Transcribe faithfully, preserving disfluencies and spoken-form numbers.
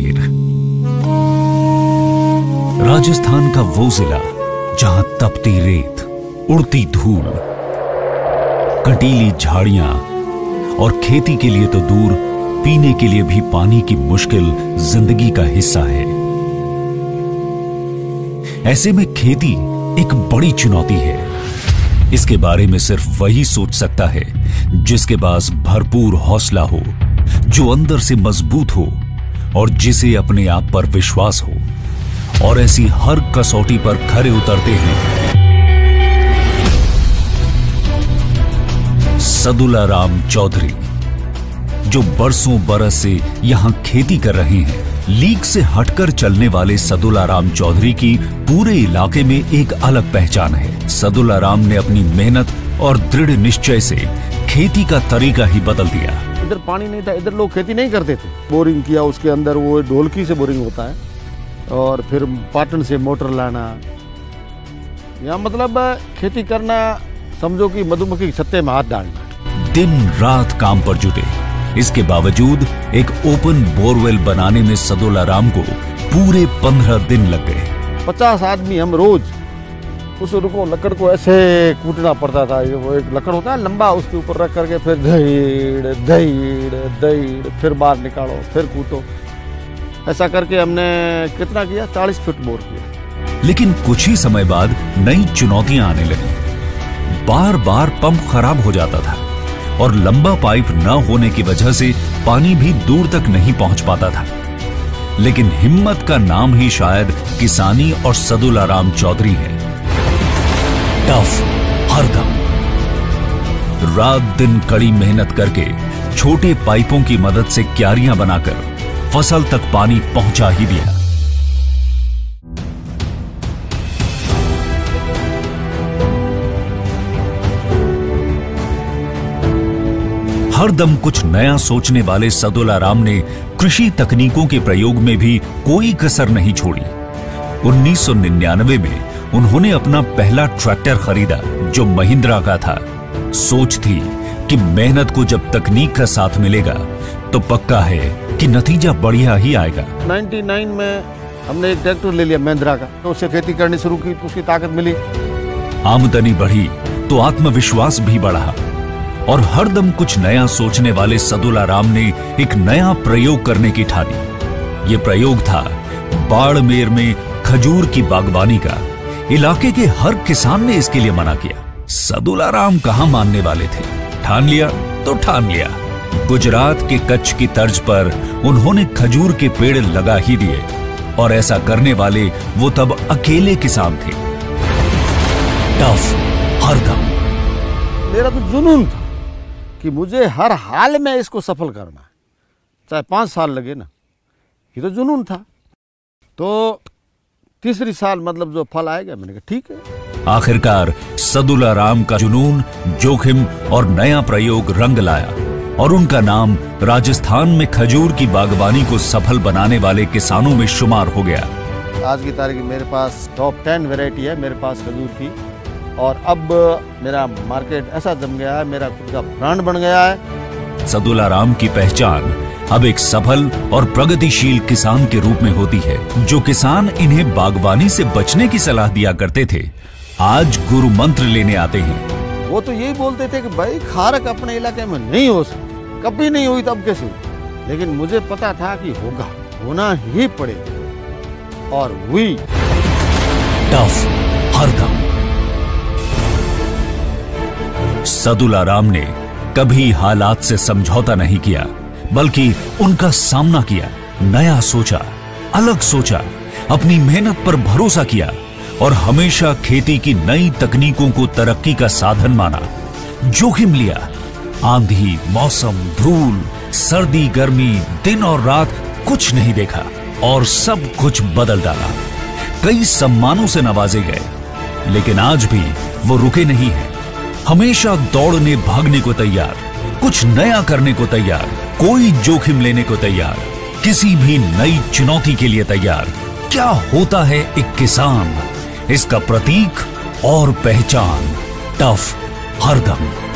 बाड़मेर, राजस्थान का वो जिला जहां तपती रेत, उड़ती धूल, कंटीली झाड़ियां और खेती के लिए तो दूर पीने के लिए भी पानी की मुश्किल जिंदगी का हिस्सा है। ऐसे में खेती एक बड़ी चुनौती है। इसके बारे में सिर्फ वही सोच सकता है जिसके पास भरपूर हौसला हो, जो अंदर से मजबूत हो और जिसे अपने आप पर विश्वास हो। और ऐसी हर कसौटी पर खरे उतरते हैं सदुलाराम चौधरी, जो बरसों बरस से यहां खेती कर रहे हैं। लीग से हटकर चलने वाले सदुलाराम चौधरी की पूरे इलाके में एक अलग पहचान है। सदुलाराम ने अपनी मेहनत और दृढ़ निश्चय से खेती का तरीका ही बदल दिया। इधर पानी नहीं था, इधर लोग खेती नहीं करते थे। बोरिंग किया, उसके अंदर वो ढोलकी से बोरिंग होता है और फिर पाटन से मोटर लाना। यहाँ मतलब खेती करना समझो कि मधुमक्खी के छत्ते में हाथ डालना। दिन रात काम पर जुटे। इसके बावजूद एक ओपन बोरवेल बनाने में सदुलाराम को पूरे पंद्रह दिन लग गए। पचास आदमी हम रोज उस रुको लकड़ को ऐसे कूटना पड़ता था। वो एक लकड़ होता है लंबा, उसके ऊपर रख करके फिर दहीड़ दहीड़ दहीड़ फिर बाहर निकालो, फिर कूटो। ऐसा करके हमने कितना किया, चालीस फीट बोर किया। लेकिन कुछ ही समय बाद नई चुनौतियां आने लगी। बार बार पंप खराब हो जाता था और लंबा पाइप न होने की वजह से पानी भी दूर तक नहीं पहुंच पाता था। लेकिन हिम्मत का नाम ही शायद किसानी और सदुलाराम चौधरी है। टफ, हरदम, रात दिन कड़ी मेहनत करके छोटे पाइपों की मदद से क्यारियां बनाकर फसल तक पानी पहुंचा ही दिया। हरदम कुछ नया सोचने वाले सदुलाराम ने कृषि तकनीकों के प्रयोग में भी कोई कसर नहीं छोड़ी। उन्नीस सौ निन्यानवे में उन्होंने अपना पहला ट्रैक्टर खरीदा, जो महिंद्रा का था। सोच थी कि मेहनत को जब तकनीक का साथ मिलेगा तो पक्का है कि नतीजा बढ़िया ही आएगा। निन्यानवे में हमने एक ट्रैक्टर ले लिया महिंद्रा का, तो उससे खेती करनी शुरू की तो उसकी ताकत मिली। आमदनी बढ़ी तो आत्मविश्वास भी बढ़ा और हरदम कुछ नया सोचने वाले सदुलाराम ने एक नया प्रयोग करने की ठानी। ये प्रयोग था बाड़मेर में खजूर की बागवानी का। इलाके के हर किसान ने इसके लिए मना किया। सदुलाराम कहां मानने वाले थे। ठान लिया तो ठान लिया। गुजरात के कच्छ की तर्ज पर उन्होंने खजूर के पेड़ लगा ही दिए और ऐसा करने वाले वो तब अकेले किसान थे। टफ, हरदम। मेरा तो जुनून था कि मुझे हर हाल में इसको सफल करना है, चाहे पांच साल लगे ना। ये तो जुनून था। तो तीसरी साल मतलब जो फल आएगा, मैंने कहा ठीक है। आखिरकार सदुलाराम का जुनून, जोखिम और नया प्रयोग रंग लाया और उनका नाम राजस्थान में खजूर की बागवानी को सफल बनाने वाले किसानों में शुमार हो गया। आज की तारीख में मेरे पास टॉप टेन वैरायटी है मेरे पास खजूर की। और अब मेरा मार्केट ऐसा जम गया है, मेरा खुद का ब्रांड बन गया है। सदुलाराम की पहचान अब एक सफल और प्रगतिशील किसान के रूप में होती है। जो किसान इन्हें बागवानी से बचने की सलाह दिया करते थे, आज गुरु मंत्र लेने आते हैं। वो तो यही बोलते थे कि भाई खारक अपने इलाके में नहीं हो सकती, कभी नहीं हुई तब कैसे हुई। लेकिन मुझे पता था कि होगा, होना ही पड़ेगा और हुई। टफ, हरदम। सदुलाराम ने कभी हालात से समझौता नहीं किया, बल्कि उनका सामना किया। नया सोचा, अलग सोचा, अपनी मेहनत पर भरोसा किया और हमेशा खेती की नई तकनीकों को तरक्की का साधन माना। जोखिम लिया। आंधी, मौसम, धूल, सर्दी, गर्मी, दिन और रात कुछ नहीं देखा और सब कुछ बदल डाला। कई सम्मानों से नवाजे गए, लेकिन आज भी वो रुके नहीं हैं। हमेशा दौड़ने भागने को तैयार, कुछ नया करने को तैयार, कोई जोखिम लेने को तैयार, किसी भी नई चुनौती के लिए तैयार। क्या होता है एक किसान, इसका प्रतीक और पहचान। टफ, हरदम।